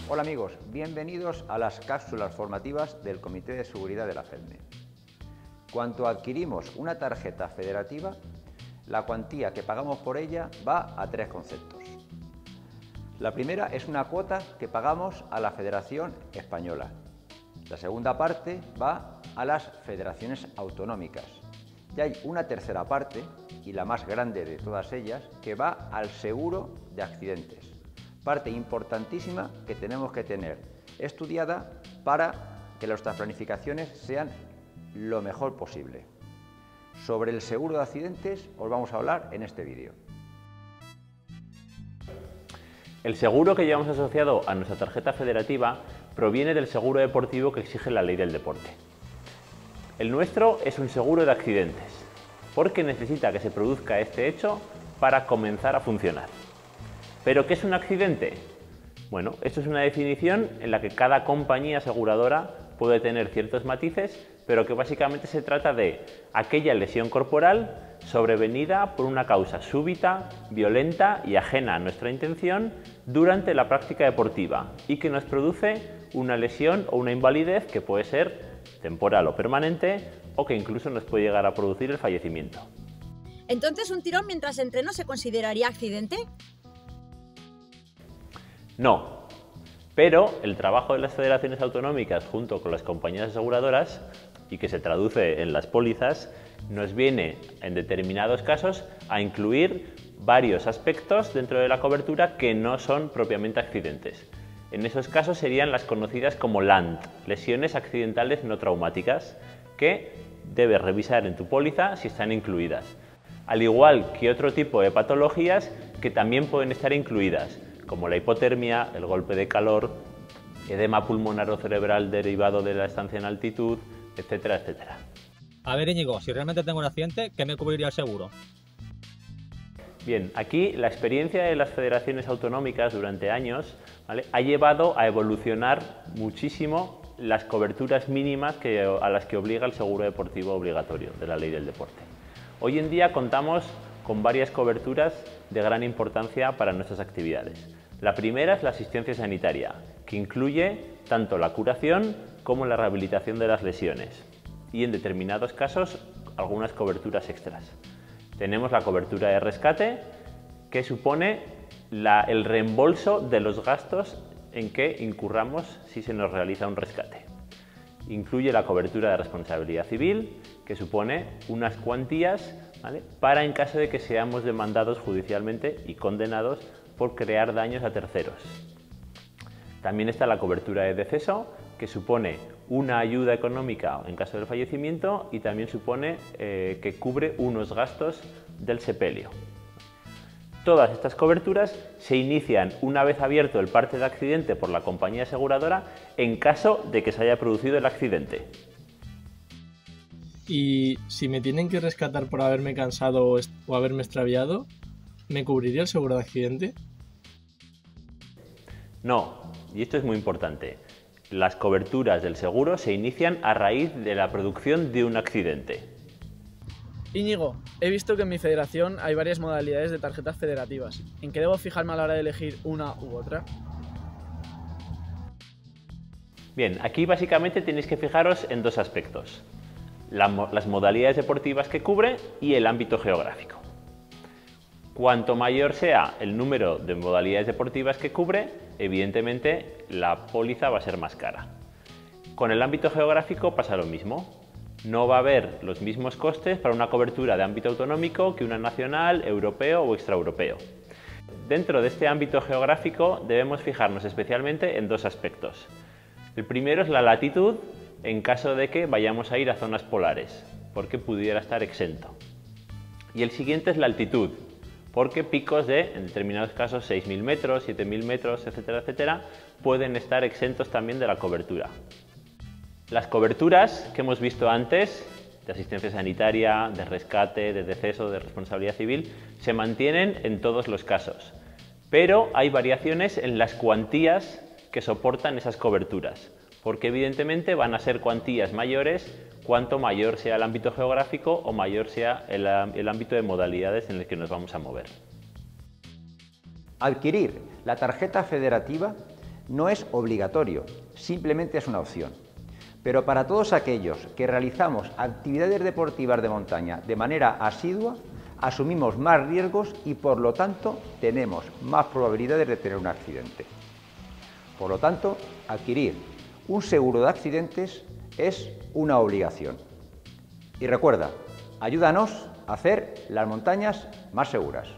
Hola amigos, bienvenidos a las cápsulas formativas del Comité de Seguridad de la FEDME. Cuando adquirimos una tarjeta federativa, la cuantía que pagamos por ella va a tres conceptos. La primera es una cuota que pagamos a la Federación Española. La segunda parte va a las federaciones autonómicas. Y hay una tercera parte, y la más grande de todas ellas, que va al seguro de accidentes. Parte importantísima que tenemos que tener estudiada para que nuestras planificaciones sean lo mejor posible. Sobre el seguro de accidentes os vamos a hablar en este vídeo. El seguro que llevamos asociado a nuestra tarjeta federativa proviene del seguro deportivo que exige la ley del deporte. El nuestro es un seguro de accidentes, porque necesita que se produzca este hecho para comenzar a funcionar. ¿Pero qué es un accidente? Bueno, esto es una definición en la que cada compañía aseguradora puede tener ciertos matices, pero que básicamente se trata de aquella lesión corporal sobrevenida por una causa súbita, violenta y ajena a nuestra intención durante la práctica deportiva y que nos produce una lesión o una invalidez que puede ser temporal o permanente o que incluso nos puede llegar a producir el fallecimiento. ¿Entonces un tirón mientras entreno se consideraría accidente? No, pero el trabajo de las federaciones autonómicas junto con las compañías aseguradoras y que se traduce en las pólizas nos viene en determinados casos a incluir varios aspectos dentro de la cobertura que no son propiamente accidentes. En esos casos serían las conocidas como LANT, lesiones accidentales no traumáticas, que debes revisar en tu póliza si están incluidas. Al igual que otro tipo de patologías que también pueden estar incluidas, como la hipotermia, el golpe de calor, edema pulmonar o cerebral derivado de la estancia en altitud, etcétera, etcétera. A ver, Íñigo, si realmente tengo un accidente, ¿qué me cubriría el seguro? Bien, aquí la experiencia de las federaciones autonómicas durante años, ¿vale?, ha llevado a evolucionar muchísimo las coberturas mínimas a las que obliga el seguro deportivo obligatorio de la ley del deporte. Hoy en día contamos con varias coberturas de gran importancia para nuestras actividades. La primera es la asistencia sanitaria, que incluye tanto la curación como la rehabilitación de las lesiones y en determinados casos algunas coberturas extras. Tenemos la cobertura de rescate, que supone el reembolso de los gastos en que incurramos si se nos realiza un rescate. Incluye la cobertura de responsabilidad civil, que supone unas cuantías, ¿vale?, para en caso de que seamos demandados judicialmente y condenados por crear daños a terceros. También está la cobertura de deceso, que supone una ayuda económica en caso del fallecimiento y también supone que cubre unos gastos del sepelio. Todas estas coberturas se inician una vez abierto el parte de accidente por la compañía aseguradora en caso de que se haya producido el accidente. Y si me tienen que rescatar por haberme cansado o haberme extraviado, ¿me cubriría el seguro de accidente? No, y esto es muy importante. Las coberturas del seguro se inician a raíz de la producción de un accidente. Íñigo, he visto que en mi federación hay varias modalidades de tarjetas federativas. ¿En qué debo fijarme a la hora de elegir una u otra? Bien, aquí básicamente tenéis que fijaros en dos aspectos: las modalidades deportivas que cubre y el ámbito geográfico. Cuanto mayor sea el número de modalidades deportivas que cubre, evidentemente la póliza va a ser más cara. Con el ámbito geográfico pasa lo mismo. No va a haber los mismos costes para una cobertura de ámbito autonómico que una nacional, europeo o extraeuropeo. Dentro de este ámbito geográfico debemos fijarnos especialmente en dos aspectos. El primero es la latitud en caso de que vayamos a ir a zonas polares, porque pudiera estar exento. Y el siguiente es la altitud, porque picos de, en determinados casos, 6.000 metros, 7.000 metros, etcétera, etcétera, pueden estar exentos también de la cobertura. Las coberturas que hemos visto antes, de asistencia sanitaria, de rescate, de deceso, de responsabilidad civil, se mantienen en todos los casos, pero hay variaciones en las cuantías que soportan esas coberturas, porque evidentemente van a ser cuantías mayores cuanto mayor sea el ámbito geográfico o mayor sea el ámbito de modalidades en el que nos vamos a mover. Adquirir la tarjeta federativa No es obligatorio, simplemente es una opción. Pero para todos aquellos que realizamos actividades deportivas de montaña de manera asidua, asumimos más riesgos y por lo tanto tenemos más probabilidades de tener un accidente. Por lo tanto, adquirir un seguro de accidentes es una obligación. Y recuerda, ayúdanos a hacer las montañas más seguras.